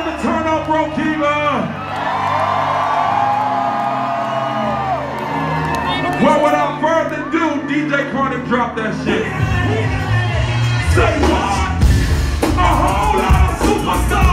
on the turn up, Brokiva. Well, without further ado, DJ Chronic, drop that shit. Say what? A whole lot of superstars.